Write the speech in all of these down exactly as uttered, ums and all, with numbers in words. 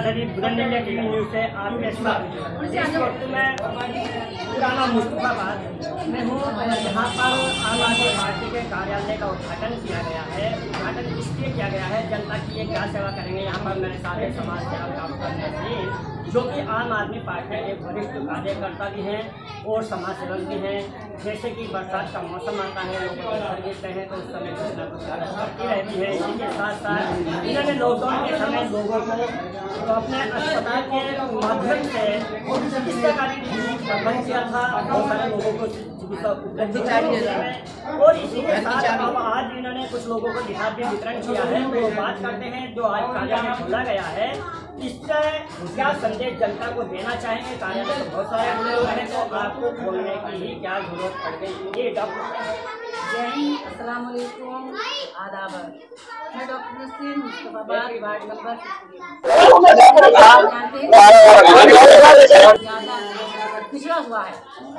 शरीफ बुलंद India TV news से आपके साथ इस वक्त मैं पुराना मुस्तफाबाद में हूँ। यहाँ पर आम आदमी पार्टी के कार्यालय का उद्घाटन किया गया है। उद्घाटन इसलिए किया गया है, जनता की ये क्या सेवा करेंगे। यहाँ पर मेरे सारे समाज सेवा काम करने से जो कि आम आदमी पार्टी के वरिष्ठ कार्यकर्ता भी हैं और समाज सेवक भी हैं। जैसे कि बरसात का मौसम आता है, लोग घर गिरते हैं तो उस समय कुछ न कुछ मदद करती रहती है। इसी के साथ साथ इन्होंने लॉकडाउन के समय लोगों को तो अपने अस्पताल के माध्यम से चिकित्साकारी प्रबंध किया था, बहुत सारे लोगों को चिकित्सा उपलब्ध कराई है। और इसी के साथ अब आज इन्होंने कुछ लोगों को लिहाज भी वितरण किया है। तो बात करते हैं जो आज कार्यालय खोला गया है, इससे क्या संदेश जनता को देना चाहेंगे। कार्यालय तो बहुत सारे लोग हैं, तो आपको खोलने की ही क्या जरूरत पड़ गई। ये डॉक्टर जय हिंद, अस्सलाम वालेकुम, आदाब। मैं doctor Naseem Mustafabad ward number ज़्यादा पिछड़ा हुआ है,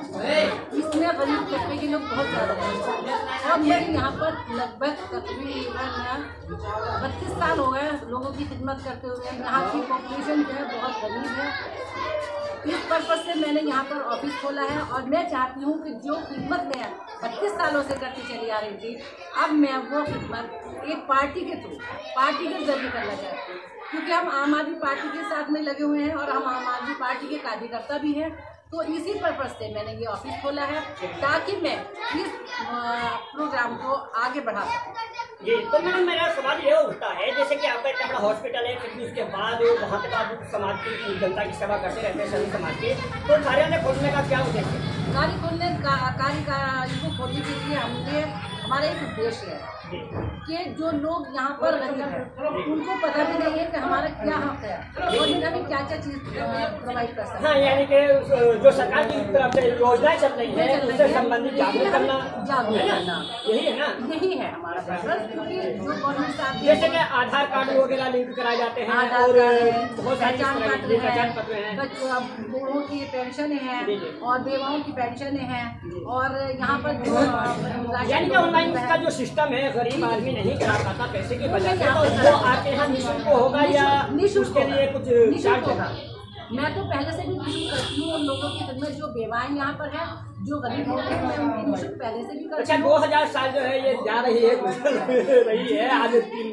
इसमें गरीब तबके के लोग बहुत ज़्यादा हैं। और मेरे यहाँ पर लगभग तकरीबन बत्तीस साल हो गए लोगों की खिदमत करते हुए। यहाँ की पॉपुलेशन जो है बहुत गरीब है। इस पर्पज़ से मैंने यहाँ पर ऑफिस खोला है और मैं चाहती हूँ कि जो खिदमत मैं बत्तीस सालों से करती चली आ रही थी, अब मैं वो खिदमत एक पार्टी के थ्रू पार्टी के जरिए करना चाहती हूँ, क्योंकि हम आम आदमी पार्टी के साथ में लगे हुए हैं और हम आम आदमी पार्टी के कार्यकर्ता भी हैं। तो इसी पर्पज़ से मैंने ये ऑफिस खोला है ताकि मैं इस प्रोग्राम को आगे बढ़ा सकूँ। जी, तो मैडम मेरा सवाल ये उठता है, जैसे कि आपका इतना बड़ा हॉस्पिटल है, फिर उसके बाद वहाँ पे आप समाज की जनता की सेवा करते रहते हैं, सभी समाज के, तो कार्यालय खोलने का क्या उद्देश्य है? कार्य खोलने का कार्य का इनको खोलने के लिए हमने हमारा एक उद्देश्य है कि जो लोग यहाँ पर गरीब हैं उनको पता भी नहीं है कि हमारा क्या हक है और हमें क्या क्या चीज़ प्रोवाइड कर सकते हैं। हाँ, यानी कि जो सरकार की तरफ से योजनाएं चल रही है उससे संबंधित जागरूक करना जागरूक करना यही है ना, यही है हमारा पर्पस। क्योंकि जो गवर्नमेंट साहब जैसे कि आधार कार्ड वगैरह लिंक कराए जाते हैं और बहुत सारी पहचान पत्र हैं, बूढ़ों की पेंशन है और बेवाओं की पेंशन है। और यहाँ पर जो यानी कि ऑनलाइन का जो सिस्टम है गरीब आदमी नहीं करा पाता पैसे की वजह से, तो वो आपके यहाँ निःशुल्क होगा या निःशुल्क के लिए कुछ निःशुल्क होगा? मैं तो पहले से भी निःशुल्क करती हूँ। लोगों की खिदमत जो बेवाएं यहाँ पर है, जो गरीब लोग हैं, मैं उनकी निःशुल्क पहले से भी करती हूँ। अच्छा, दो हजार साल जो है ये जा रही है रही है, आज तीन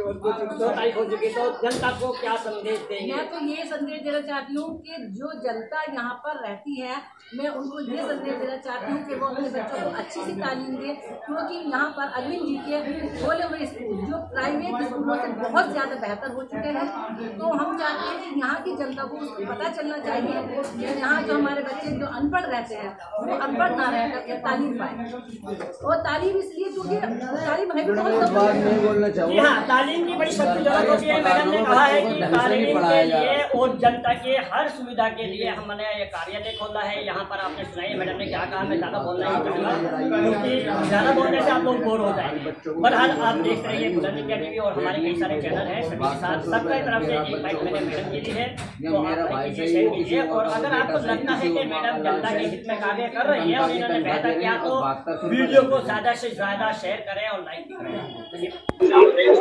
दो तारीख हो चुकी, तो जनता को क्या संदेश देंगे? मैं तो ये संदेश देना चाहती हूँ कि जो जनता यहाँ पर रहती है, मैं उनको ये संदेश देना चाहती हूँ कि वो अपने बच्चों को अच्छी सी तालीम दें, क्योंकि यहाँ पर अरविंद जी के खोले हुए स्कूल जो प्राइवेट स्कूलों से बहुत ज़्यादा बेहतर हो चुके हैं। तो हम चाहते हैं कि यहाँ की जनता को पता चलना चाहिए कि यहाँ जो हमारे बच्चे जो अनपढ़ रहते हैं वो अनपढ़ ना रह करके तालीम पाए। और तालीम इसलिए क्योंकि तालीम है बहुत जी हाँ, तालीम की बड़ी सख्त जरूरत होती है। मैडम ने कहा है कि तालीम के लिए और जनता के हर सुविधा के लिए हमने ये कार्यालय खोला है। यहाँ पर आपने सुनाई मैडम ने क्या कहा, मैं ज़्यादा बोलना नहीं चाहूँगा क्योंकि ज़्यादा बोलने से आप लोग बोर हो जाएंगे। बहरहाल आप देख रहे हैं बुलंद इंडिया टीवी और हमारे कई सारे चैनल हैं, सभी के साथ सबकी तरफ से एक बाइक मैंने मैडम के लिए है, तो आप लाइक कीजिए, शेयर कीजिए। और अगर आपको लगता है कि मैडम जनता के हित में कार्य कर रही है और इन्होंने बेहतर किया तो वीडियो को ज़्यादा से ज़्यादा शेयर करें और लाइक भी करें।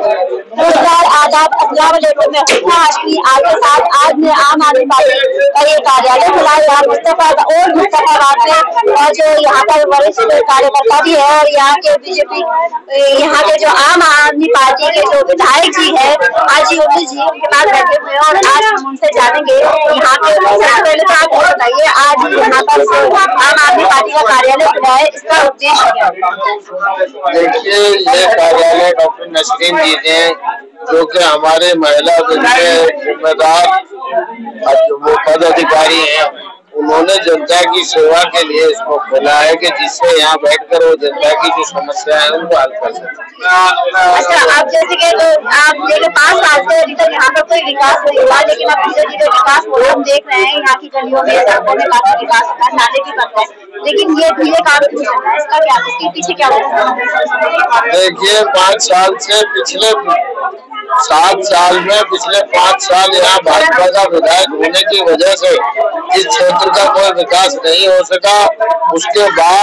आदाब, अस्सलाम वालेकुम। मैं हुस्ना हाशमी आपके साथ आज मैं आम आदमी पार्टी का ये कार्यालय खुला है यहाँ मुस्तफाबाद और मुस्तफाबाद में, और जो यहाँ पर वरिष्ठ कार्यकर्ता भी है और यहाँ के बीजेपी यहाँ के जो आम आदमी पार्टी के जो विधायक जी है हाजी उर्दू जी, उनके पास बैठे हुए हैं और आज हम उनसे जानेंगे यहाँ पे। सबसे पहले तो आप ये बताइए, आज यहाँ पर आम आदमी पार्टी का कार्यालय खुला है, इसका उद्देश्य क्या है? देखिए, ये कार्यालय डॉक्टर नसरीन जी ने, जो कि हमारे महिला विंग के जिम्मेदार वो पद अधिकारी हैं, उन्होंने जनता की सेवा के लिए इसको खोला है कि जिससे यहाँ बैठकर वो जनता की जो समस्या है उनको हल कर सकते। अच्छा, आप जैसे कि तो आप देखिए पाँच साल से अभी तक यहाँ पर कोई विकास नहीं हुआ, लेकिन अब धीरे धीरे विकास हो रहा है। हम देख रहे हैं यहाँ की गलियों में, सड़कों में काफी विकास होता है, नाले भी बनते हैं, लेकिन ये धीरे काम क्यों चल रहा है? इसका क्या, इसके पीछे क्या वजह है? देखिए, पाँच साल से पिछले सात साल में पिछले पाँच साल यहाँ भाजपा का विधायक होने की वजह से इस क्षेत्र का कोई विकास नहीं हो सका। उसके बाद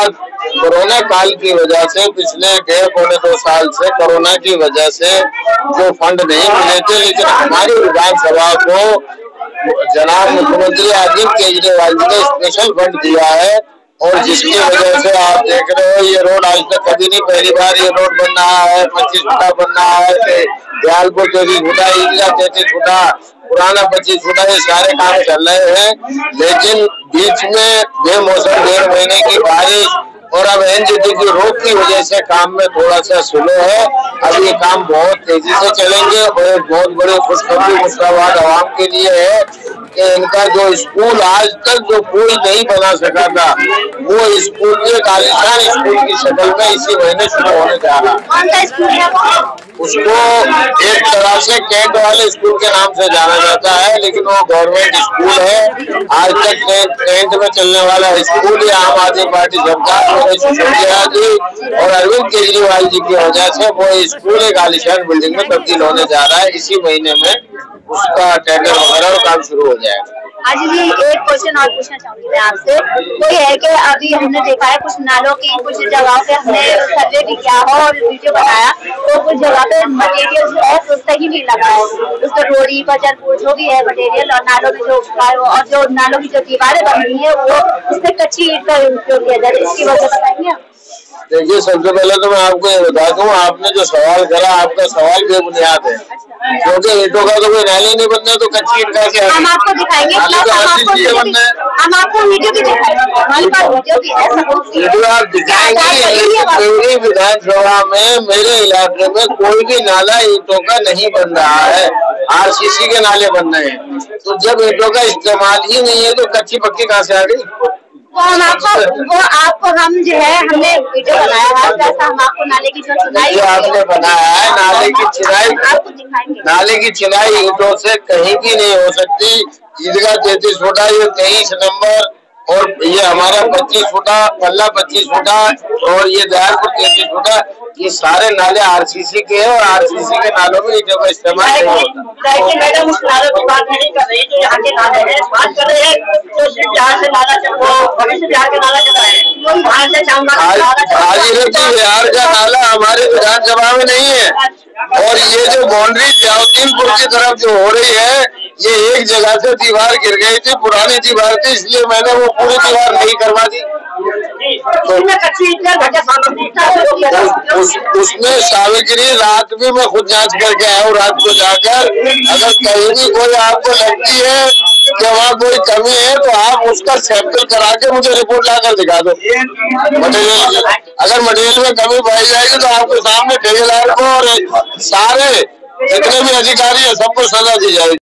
कोरोना काल की वजह से पिछले डेढ़ पौने दो साल से कोरोना की वजह से जो फंड नहीं मिले थे, लेकिन हमारी विधानसभा को जनाब मुख्यमंत्री अरविंद केजरीवाल जी ने स्पेशल फंड दिया है, और जिसकी वजह से आप देख रहे हो ये रोड आज तक कभी नहीं, पहली बार ये रोड बन रहा है, पच्चीस फुटा बन रहा है, दयालपुर तैतीस फुटा, ईदगाह तैतीस फुटा, पुराना पच्चीस फुटा, ये सारे काम चल रहे हैं। लेकिन बीच में बेमौसम डेढ़ महीने की बारिश और अब एनजीटी की रोक की वजह से काम में थोड़ा सा स्लो है। अब ये काम बहुत तेजी से चलेंगे और एक बहुत बड़ी खुशखबरी मुर्शिदाबाद आवाम के लिए है कि इनका जो स्कूल आज तक जो कोई नहीं बना सका था, वो स्कूल एक आलिशान स्कूल की शक्ल में इसी महीने शुरू होने जा रहा है। उसको एक तरह से कैंट वाले स्कूल के नाम से जाना जाता है, लेकिन वो गवर्नमेंट स्कूल है। आज तक कैंट में चलने वाला स्कूल ही आम आदमी पार्टी सरकार सिंधिया जी और अरविंद केजरीवाल जी की वजह से वो स्कूल एक आलिशान बिल्डिंग में तब्दील होने जा रहा है। इसी महीने में उसका टेंडर वगैरह काम शुरू हो जाएगा। आज भी एक क्वेश्चन और पूछना चाहूंगी मैं आपसे, वो ये है कि अभी हमने देखा है कुछ नालों की कुछ जगहों पे हमने सर्वे भी किया हो और वीडियो बनाया, तो कुछ जगह पे मटेरियल जो है तो सही नहीं लगा है, उसका रोड़ी बजरपुर जो भी है मटेरियल और नालों में जो और जो नालों की जो दीवारें बन रही है वो उसमें कच्ची ईंट का उपयोग किया जाए, इसकी वजह बताएंगे आप? देखिए, सबसे पहले तो मैं आपको ये बता दूं, आपने जो सवाल करा आपका सवाल बेबुनियाद है, क्योंकि ईंटों का तो कोई नाले नहीं बनना, तो कच्ची ईंट कैसे है? हम आपको दिखाएंगे, हम आपको वीडियो भी दिखाएंगे, हमारे पास वीडियो भी है, वीडियो आप दिखाएंगे। मेरी विधानसभा में मेरे इलाके में कोई भी नाला ईंटों का नहीं बन रहा है, आरसीसी के नाले बन रहे हैं। तो जब ईंटों का इस्तेमाल ही नहीं है तो कच्ची पक्की कहाँ से आ गई? वो हम आपको वो आपको हम जो है हमने वीडियो बनाया है, जैसा हम आपको नाले की जो चुनाई आपने बनाया है, नाले की चिनाई आपको दिखाएंगे। नाले की चिनाई ईंटों से कहीं की नहीं हो सकती। ईदगाह तैतीस फुटा, ये तेईस नंबर और ये हमारा पच्चीस फुटा, पल्ला पच्चीस फुटा और ये दयालपुर तैतीस फुटा, ये सारे नाले आरसीसी के हैं और आरसीसी के नालों में ईंटों का इस्तेमाल नहीं होता। मैडम उस नालों की बात नहीं कर रही जो यहाँ के नाले हैं, बात कर रहे हैं जो सिर्फ बिहार से नाला चल रहा है, भविष्य बिहार के नाला चल रहा है, बाहर से भागीरथी बिहार का नाला हमारे विधानसभा में नहीं है। और ये जो बाउंड्री जावतीनपुर की तरफ जो हो रही है, ये एक जगह से दीवार गिर गई थी, पुरानी दीवार थी, इसलिए मैंने वो पूरी दीवार नहीं करवा दी। तो उस, उसमें सामग्री रात भी मैं खुद जांच करके आया हूँ, रात को जाकर। अगर कहीं भी कोई आपको लगती है कि वहाँ कोई कमी है तो आप उसका सैंपल करा के मुझे रिपोर्ट लाकर दिखा दो मटेरियल। अगर मटेरियल में कमी पाई जाएगी तो आपके सामने ठेकेदार को और सारे जितने भी अधिकारी है सबको सजा दी जाएगी।